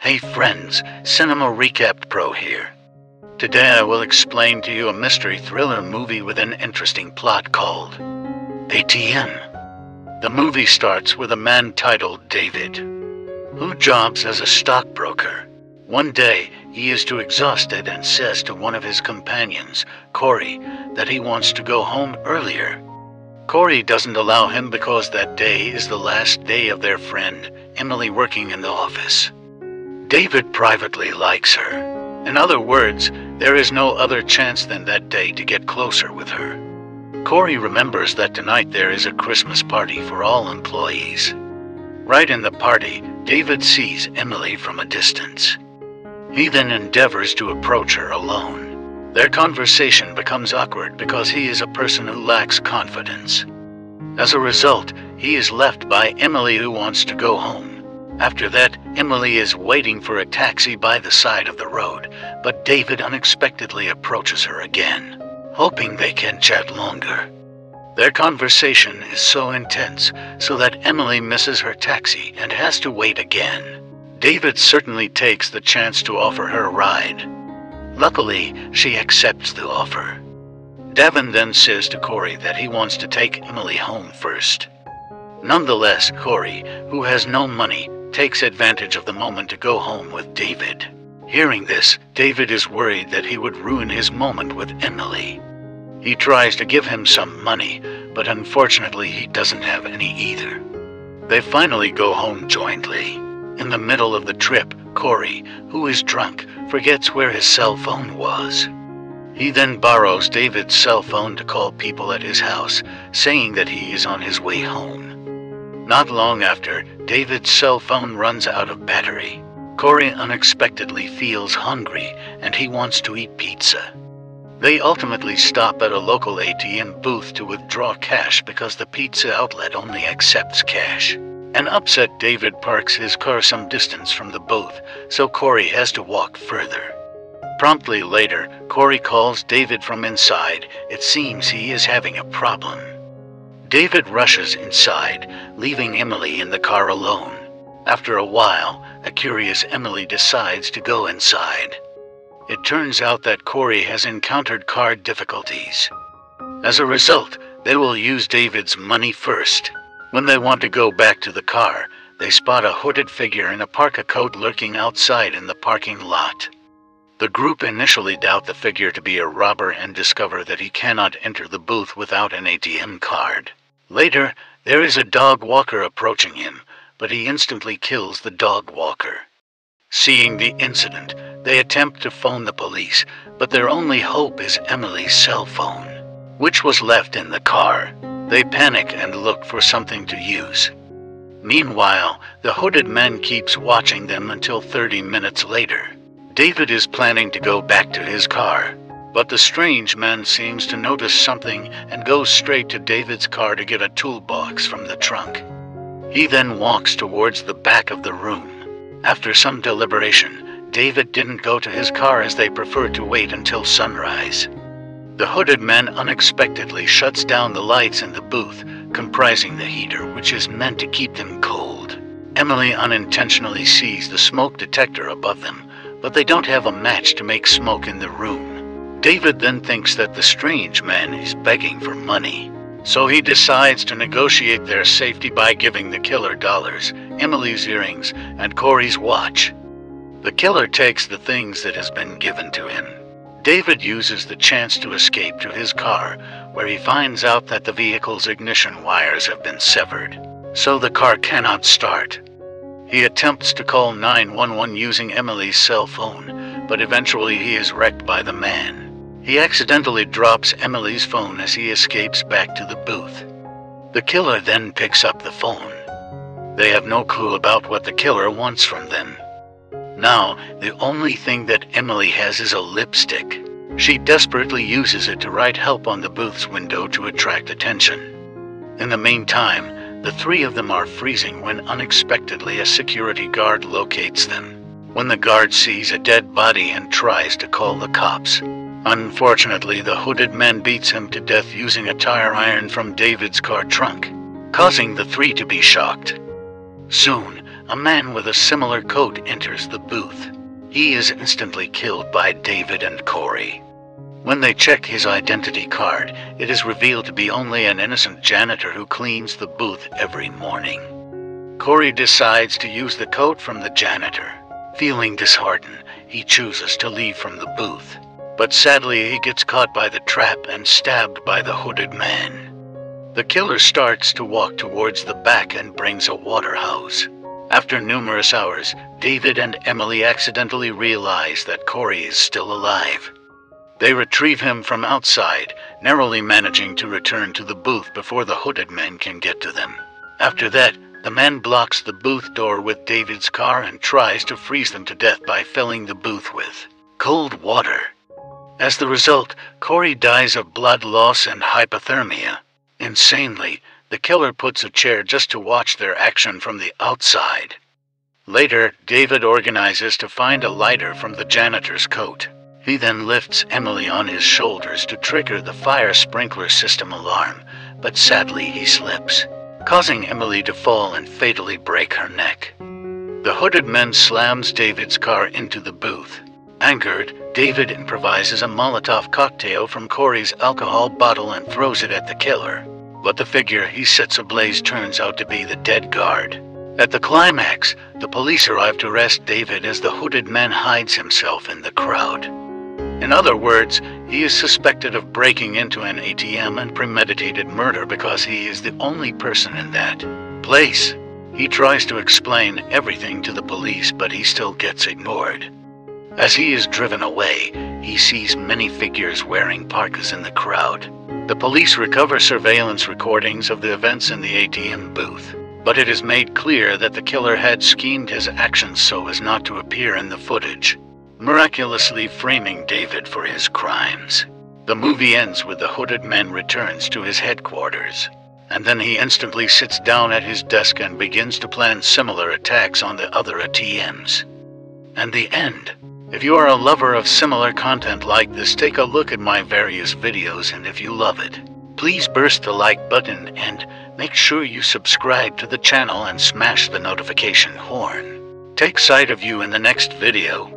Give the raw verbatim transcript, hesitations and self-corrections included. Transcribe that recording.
Hey friends, Cinema Recapped Pro here. Today I will explain to you a mystery thriller movie with an interesting plot called A T M. The movie starts with a man titled David, who jobs as a stockbroker. One day, he is too exhausted and says to one of his companions, Corey, that he wants to go home earlier. Corey doesn't allow him because that day is the last day of their friend, Emily, working in the office. David privately likes her. In other words, there is no other chance than that day to get closer with her. Corey remembers that tonight there is a Christmas party for all employees. Right in the party, David sees Emily from a distance. He then endeavors to approach her alone. Their conversation becomes awkward because he is a person who lacks confidence. As a result, he is left by Emily, who wants to go home. After that, Emily is waiting for a taxi by the side of the road, but David unexpectedly approaches her again, hoping they can chat longer. Their conversation is so intense so that Emily misses her taxi and has to wait again. David certainly takes the chance to offer her a ride. Luckily, she accepts the offer. Davin then says to Corey that he wants to take Emily home first. Nonetheless, Corey, who has no money, takes advantage of the moment to go home with David. Hearing this, David is worried that he would ruin his moment with Emily. He tries to give him some money, but unfortunately he doesn't have any either. They finally go home jointly. In the middle of the trip, Corey, who is drunk, forgets where his cell phone was. He then borrows David's cell phone to call people at his house, saying that he is on his way home. Not long after, David's cell phone runs out of battery. Corey unexpectedly feels hungry and he wants to eat pizza. They ultimately stop at a local A T M booth to withdraw cash because the pizza outlet only accepts cash. An upset David parks his car some distance from the booth, so Corey has to walk further. Promptly later, Corey calls David from inside. It seems he is having a problem. David rushes inside, leaving Emily in the car alone. After a while, a curious Emily decides to go inside. It turns out that Corey has encountered car difficulties. As a result, they will use David's money first. When they want to go back to the car, they spot a hooded figure in a parka coat lurking outside in the parking lot. The group initially doubt the figure to be a robber and discover that he cannot enter the booth without an A T M card. Later, there is a dog walker approaching him, but he instantly kills the dog walker. Seeing the incident, they attempt to phone the police, but their only hope is Emily's cell phone, which was left in the car. They panic and look for something to use. Meanwhile, the hooded man keeps watching them until thirty minutes later. David is planning to go back to his car, but the strange man seems to notice something and goes straight to David's car to get a toolbox from the trunk. He then walks towards the back of the room. After some deliberation, David didn't go to his car as they preferred to wait until sunrise. The hooded man unexpectedly shuts down the lights in the booth, comprising the heater, which is meant to keep them cold. Emily unintentionally sees the smoke detector above them, but they don't have a match to make smoke in the room. David then thinks that the strange man is begging for money, so he decides to negotiate their safety by giving the killer dollars, Emily's earrings, and Corey's watch. The killer takes the things that has been given to him. David uses the chance to escape to his car, where he finds out that the vehicle's ignition wires have been severed, so the car cannot start. He attempts to call nine one one using Emily's cell phone, but eventually he is wrecked by the man. He accidentally drops Emily's phone as he escapes back to the booth. The killer then picks up the phone. They have no clue about what the killer wants from them. Now, the only thing that Emily has is a lipstick. She desperately uses it to write help on the booth's window to attract attention. In the meantime, the three of them are freezing when unexpectedly a security guard locates them. When the guard sees a dead body and tries to call the cops. Unfortunately, the hooded man beats him to death using a tire iron from David's car trunk, causing the three to be shocked. Soon, a man with a similar coat enters the booth. He is instantly killed by David and Corey. When they check his identity card, it is revealed to be only an innocent janitor who cleans the booth every morning. Corey decides to use the coat from the janitor. Feeling disheartened, he chooses to leave from the booth. But sadly, he gets caught by the trap and stabbed by the hooded man. The killer starts to walk towards the back and brings a water hose. After numerous hours, David and Emily accidentally realize that Corey is still alive. They retrieve him from outside, narrowly managing to return to the booth before the hooded men can get to them. After that, the man blocks the booth door with David's car and tries to freeze them to death by filling the booth with cold water. As the result, Corey dies of blood loss and hypothermia. Insanely, the killer puts a chair just to watch their action from the outside. Later, David organizes to find a lighter from the janitor's coat. He then lifts Emily on his shoulders to trigger the fire sprinkler system alarm, but sadly he slips, causing Emily to fall and fatally break her neck. The hooded man slams David's car into the booth. Angered, David improvises a Molotov cocktail from Corey's alcohol bottle and throws it at the killer. But the figure he sets ablaze turns out to be the dead guard. At the climax, the police arrive to arrest David as the hooded man hides himself in the crowd. In other words, he is suspected of breaking into an A T M and premeditated murder because he is the only person in that place. He tries to explain everything to the police, but he still gets ignored. As he is driven away, he sees many figures wearing parkas in the crowd. The police recover surveillance recordings of the events in the A T M booth, but it is made clear that the killer had schemed his actions so as not to appear in the footage, miraculously framing David for his crimes. The movie ends with the hooded man returns to his headquarters, and then he instantly sits down at his desk and begins to plan similar attacks on the other A T Ms. And the end. If you are a lover of similar content like this, take a look at my various videos, and if you love it, please burst the like button and make sure you subscribe to the channel and smash the notification horn. Take sight of you in the next video.